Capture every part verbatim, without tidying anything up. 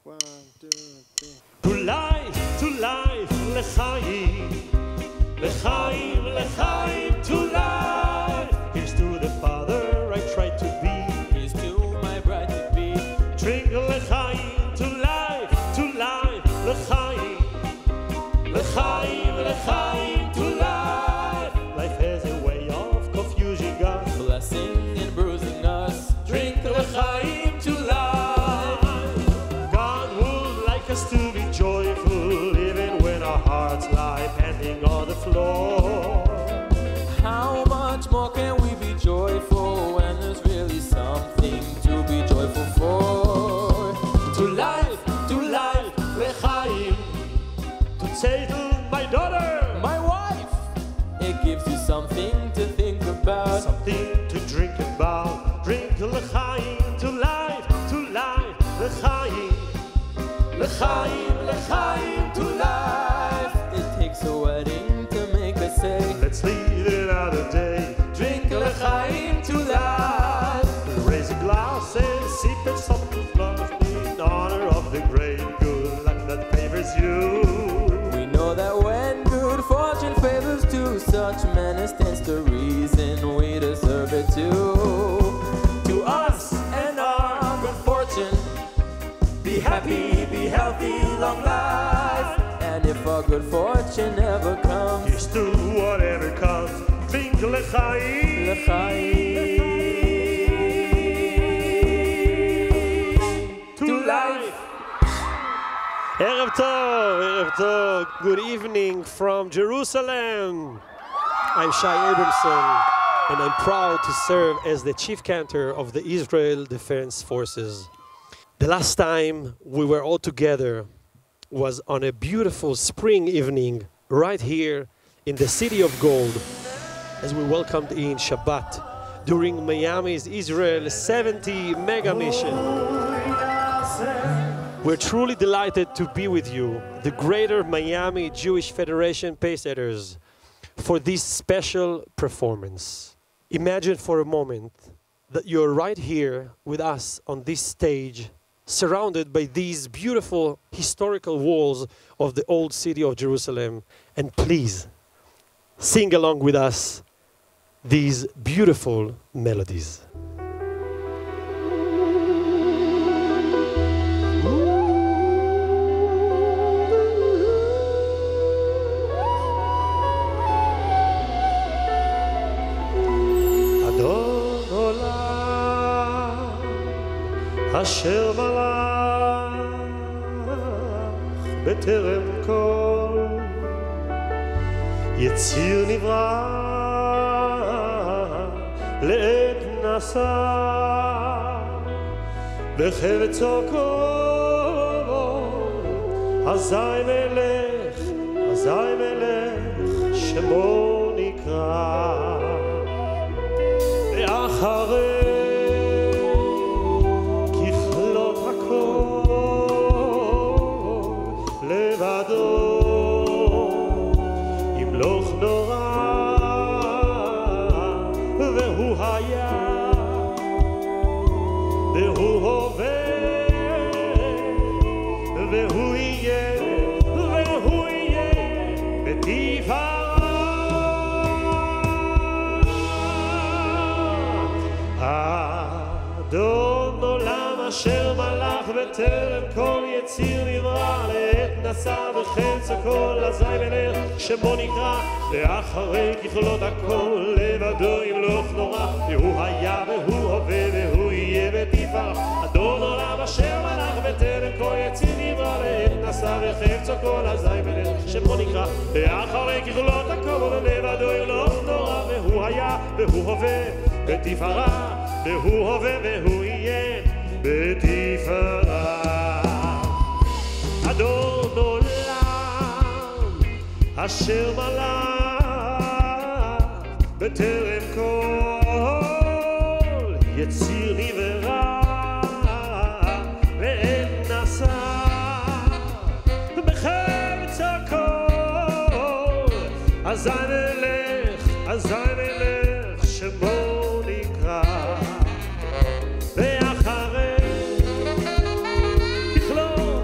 One, two, three. To life, to life, l'chaim, l'chaim, l'chaim, to life. Here's to the father I try to be. Here's to my bride to be. Drink l'chaim, to life, to life, l'chaim, l'chaim, l'chaim, to life. Life has a way of confusing us, Blessing and bruising us. Drink l'chaim to life. God would like us to be joyful, even when our hearts lie panting on the floor. How much more can we be joyful when there's really something to be joyful for? To life, to life, l'chaim, to Tzeitel, my daughter, My wife, it gives you something to think about. something to drink about. Drink l'chaim, to life, to life, l'chaim, l'chaim, l'chaim, to life. It takes a wedding to make us say, Let's leave it another day. drink l'chaim to life. Raise a glass and sip it something love in honor of the great good luck that favors you. We know that when good fortune favors to such men, it stands to reason we deserve it too. To us and our good fortune, be happy, be healthy, long life. And if our good fortune never comes, Here's to whatever comes. Drink l'chaim. l'chaim To life. Erev Tov, Erev Tov. Good evening from Jerusalem. I'm Shai Abramson, and I'm proud to serve as the chief cantor of the Israel Defense Forces. The last time we were all together was on a beautiful spring evening right here in the City of Gold, as we welcomed in Shabbat during Miami's Israel seventy mega mission. We're truly delighted to be with you, the Greater Miami Jewish Federation Pacesetters, for this special performance. Imagine for a moment that you're right here with us on this stage, surrounded by these beautiful historical walls of the old city of Jerusalem, and please sing along with us these beautiful melodies. אדון עולם אשר מלך בטרם כל יציר נברא לעת נשא בחפצו כל אזי מלך אזי מלך שמו נקרא ואחרי ככלות הכל לבדו ימלוך נורא והוא היה והוא הווה והוא יהיה והוא יהיה בתפארה. אדון עולם אשר מלך בטרם כל יציר נברא לעת נשא בחפצו כל אזי מלך שמו נקרא ואחרי ככלות הכל לבדו ימלוך נורא והוא היה והוא הווה והוא יהיה בתפארה. אדון עולם אשר מלך בטרם כל יציר נברא לעת נשא בחפצו כל אזי מלך שמו נקרא ואחרי ככלות הכל לבדו ימלוך נורא והוא היה והוא הווה בתפארה והוא הווה והוא יהיה בתפארה. אדון עולם אשר מלך בטרם כל יציר נברא ועת נשא בחפצו כל אזי מלך אזי מלך שמו נקרא ואחרי ככלות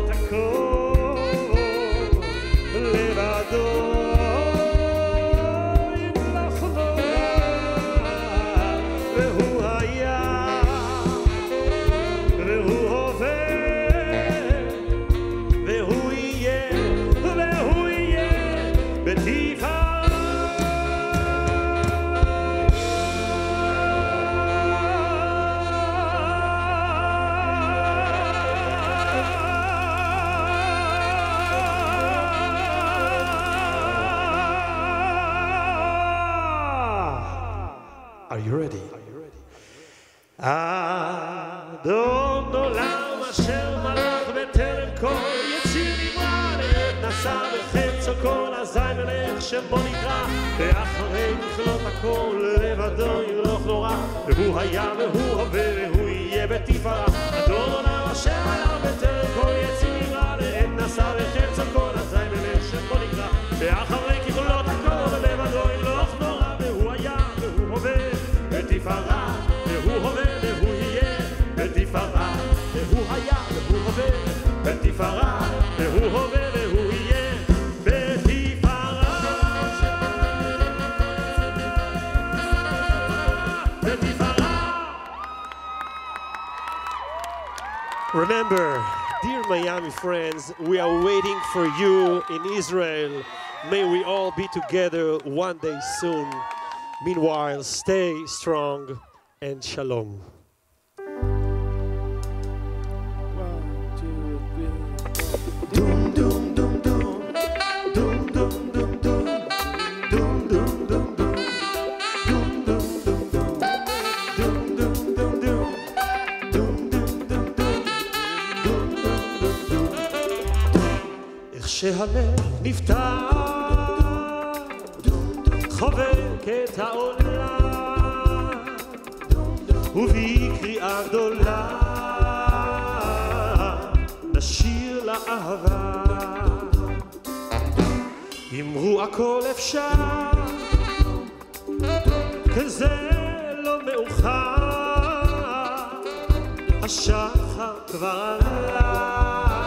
you ready? אדון עולם אשר מלך בטרם כל יציר נברא לעת נשא בחצו כל אזי מלך שמו נקרא ואחרי ככלות הכל לבדו ימלוך נורא והוא היה והוא הווה והוא יהיה בתפארה אדון עולם אשר מלך בטרם כל יציר נברא לעת נשא בחצו כל אזי מלך שמו נקרא ואחרי ככלות הכל לבדו ימלוך נורא והוא היה והוא הווה בתפארה והוא הווה והוא יהיה בתפארה והוא היה והוא הווה בתפארה והוא הווה והוא יהיה בתפארה בתפארה. Remember, dear Miami friends, we are waiting for you in Israel. May we all be together one day soon. Meanwhile, stay strong and shalom. איך שהלב נפתח חובק את העולם ובקריאה גדולה נשיר לאהבה אמרו הכל אפשר כזה לא מאוחר השחר כבר עלה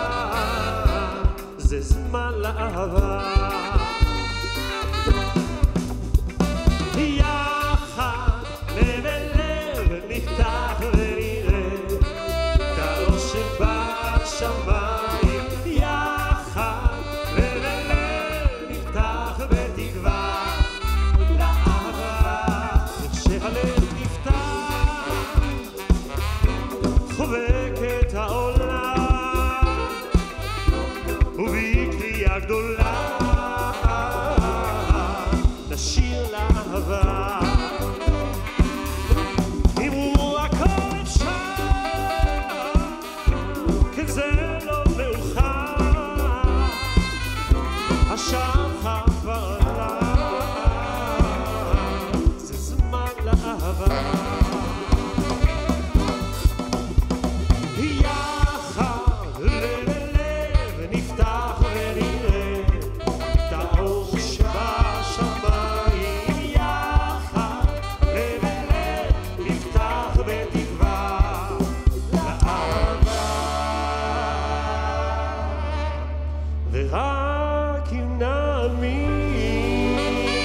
זה זמן לאהבה יחד לב אל לב נפתח ונראה את האור שבשמיים יחד לב אל לב נפתח בתקווה לאהבה איך שהלב נפתח חובק את העולם ובקריאה גדולה נשיר לאהבה אמרו הכל אפשר כן זה לא מאוחר השחר כבר עלה זה זמן לאהבה יחד לב אל לב נפתח ונראה את האור שבשמיים יחד לב אל לב נפתח בתקווה לאהבה ורק אם נאמין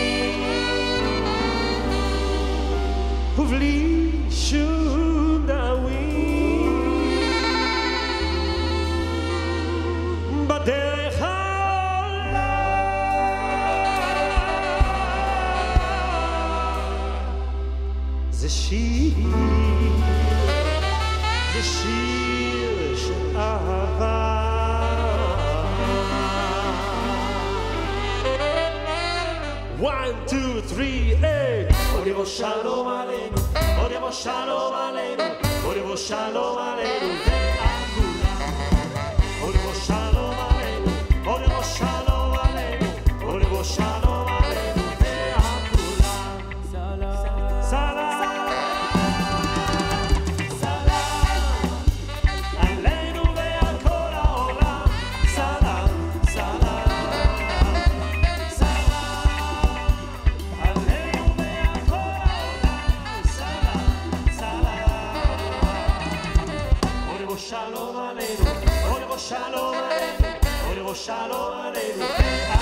ובלי שום דאווין בדרך זה שיר, זה שיר של אהבה one, two, three, eight עוד יבוא שלום עלינו, עוד יבוא שלום עלינו עוד יבוא שלום עלינו והכולם עוד יבוא שלום עלינו, עוד יבוא שלום עלינו עוד יבוא שלום עלינו והכולם סלאם סלאם Shalom Aleinu, Shalom Aleinu, Shalom Aleinu.